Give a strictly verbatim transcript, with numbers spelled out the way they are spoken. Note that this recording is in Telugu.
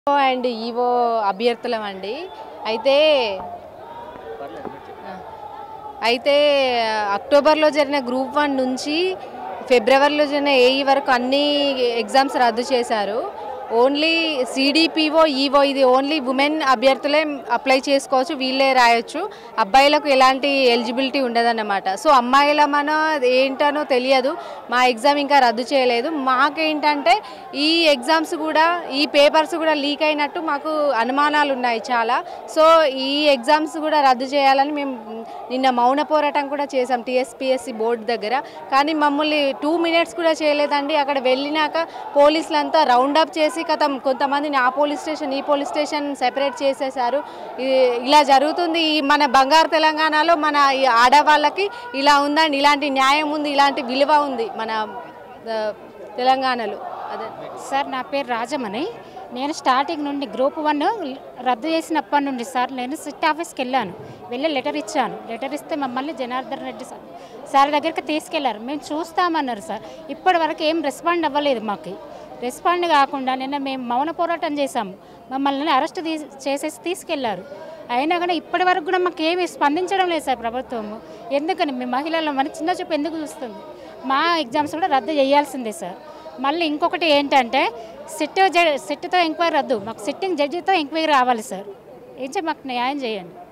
అండ్ ఈవో అభ్యర్థులం అండి. అయితే అయితే అక్టోబర్లో జరిగిన గ్రూప్ వన్ నుంచి ఫిబ్రవరిలో జరిగిన ఏఈ వరకు అన్ని ఎగ్జామ్స్ రద్దు చేశారు. ఓన్లీ సిడిపిఓ ఈవో ఇది ఓన్లీ ఉమెన్ అభ్యర్థులే అప్లై చేసుకోవచ్చు, వీళ్ళే రాయొచ్చు. అబ్బాయిలకు ఎలాంటి ఎలిజిబిలిటీ ఉండదన్నమాట. సో అమ్మాయిల మన ఏంటనో తెలియదు, మా ఎగ్జామ్ ఇంకా రద్దు చేయలేదు. మాకేంటంటే ఈ ఎగ్జామ్స్ కూడా ఈ పేపర్స్ కూడా లీక్ అయినట్టు మాకు అనుమానాలు ఉన్నాయి చాలా. సో ఈ ఎగ్జామ్స్ కూడా రద్దు చేయాలని మేము నిన్న మౌన పోరాటం కూడా చేసాం టీఎస్పీఎస్సీ బోర్డు దగ్గర. కానీ మమ్మల్ని టూ మినిట్స్ కూడా చేయలేదండి. అక్కడ వెళ్ళినాక పోలీసులంతా రౌండప్ చేసి కథం కొంతమందిని ఆ పోలీస్ స్టేషన్ ఈ పోలీస్ స్టేషన్ సెపరేట్ చేసేసారు. ఇలా జరుగుతుంది మన బంగారు తెలంగాణలో. మన ఆడవాళ్ళకి ఇలా ఉందండి, ఇలాంటి న్యాయం ఉంది, ఇలాంటి విలువ ఉంది మన తెలంగాణలో. అదే సార్, నా పేరు రాజమణి. నేను స్టార్టింగ్ నుండి గ్రూప్ వన్ రద్దు చేసినప్పటి నుండి సార్ నేను సిట్ ఆఫీస్కి వెళ్ళాను, వెళ్ళి లెటర్ ఇచ్చాను. లెటర్ ఇస్తే మమ్మల్ని జనార్దన్ రెడ్డి సార్ సార్ దగ్గరికి తీసుకెళ్లారు. మేము చూస్తామన్నారు సార్. ఇప్పటి వరకు ఏం రెస్పాండ్ అవ్వలేదు. మాకు రెస్పాండ్ కాకుండా నిన్న మేము మౌన పోరాటం చేశాము. మమ్మల్ని అరెస్ట్ చేసేసి తీసుకెళ్లారు. అయినా కానీ ఇప్పటి వరకు కూడా మాకు ఏమి స్పందించడం లేదు సార్ ప్రభుత్వము. ఎందుకని మీ మహిళలు మన చిన్న చూపు ఎందుకు చూస్తుంది? మా ఎగ్జామ్స్ కూడా రద్దు చేయాల్సిందే సార్. మళ్ళీ ఇంకొకటి ఏంటంటే సిట్ జ సిట్తో ఎంక్వైరీ రద్దు, మాకు సిట్టింగ్ జడ్జితో ఎంక్వైరీ రావాలి సార్. ఏం చెప్పి మాకు న్యాయం చేయండి.